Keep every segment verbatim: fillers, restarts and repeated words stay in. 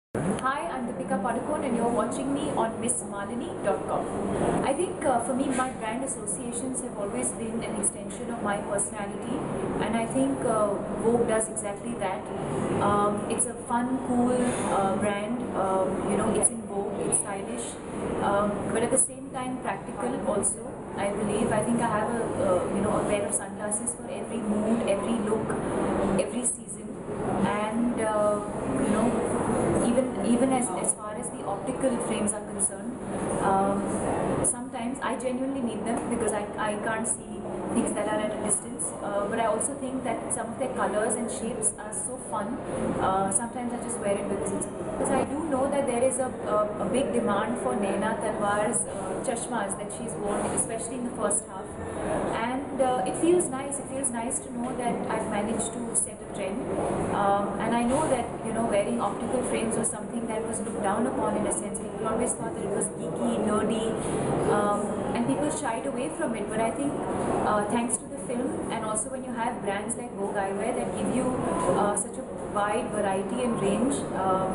Hi, I'm Deepika Padukone and you're watching me on miss malini dot com. I think uh, for me, my brand associations have always been an extension of my personality, and I think uh, Vogue does exactly that. Um, it's a fun, cool uh, brand. Um, you know, it's in vogue, it's stylish, um, but at the same time practical also. I believe. I think I have a uh, you know a pair of sunglasses for every mood, every look, every season, and uh, you know even even as, as far as the optical frames are concerned, um, sometimes I genuinely need them because I, I can't see things that are at a distance, uh, but I also think that some of their colors and shapes are so fun. Uh, sometimes I just wear it because it's because I do know that there is a, a, a big demand for Naina Talwar's uh, chashmas that she's worn, especially in the first half, and uh, it feels nice. It feels nice to know that I've managed to set a trend, um, and I know that you know wearing optical frames was something that was looked down upon in a sense. People always thought that it was geeky, nerdy, um, and people shied away from it. But I think uh, thanks to the film, and also when you have brands like Vogue Eyewear that give you uh, such a wide variety and range, um,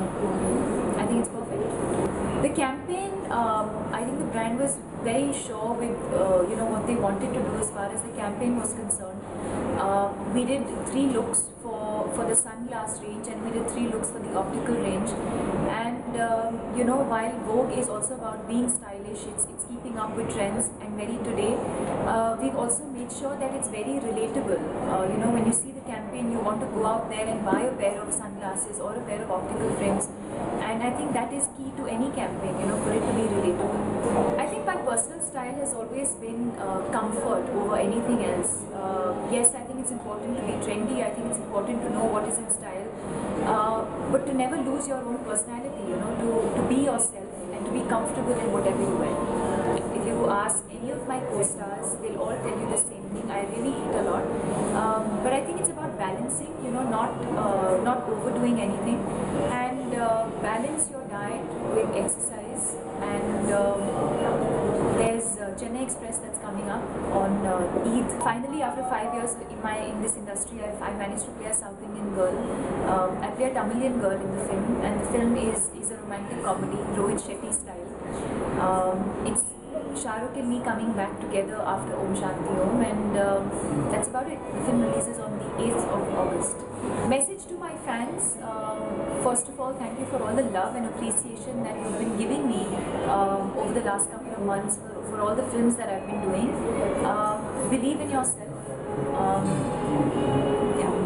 I think it's perfect. The campaign, um, I think the brand was very sure with uh, you know what they wanted to do as far as the campaign was concerned. Uh, we did three looks for for the sunglass range, and we did three looks for the optical range. And um, you know, while Vogue is also about being stylish, it's it's keeping up with trends and very today. Uh, we've also made sure that it's very relatable. Uh, you know, when you see the campaign, you want to go out there and buy a pair of sunglasses or a pair of optical frames. And I think that is key to any campaign, you know, for it to be relatable. I think my personal style has always been uh, comfort over anything else. Uh, yes, I think it's important to be trendy. I think it's important to know what is in style, uh, but to never lose your own personality. You know, to to be yourself and to be comfortable in whatever you wear. If you ask any of my co-stars, they'll all tell you the same thing. I really eat a lot, um, but I think it's about balancing. You know, not uh, not overdoing anything, and uh, balance your diet with exercise. And um, there's uh, Chennai Express that's coming up on uh, Eid. Finally, after five years in my in this industry, I've, I managed to play a South Indian girl. Um, I play a Tamilian girl in the film, and the film is is a romantic comedy, Rohit Shetty style. Um, it's Shah Rukh and me coming back together after Om Shanti Om, and um, that's about it. The film releases on the eighth of August. Message to my fans, um, first of all, thank you for all the love and appreciation that you've been giving me um, over the last couple of months for, for all the films that I've been doing. Um, believe in yourself. Um, yeah.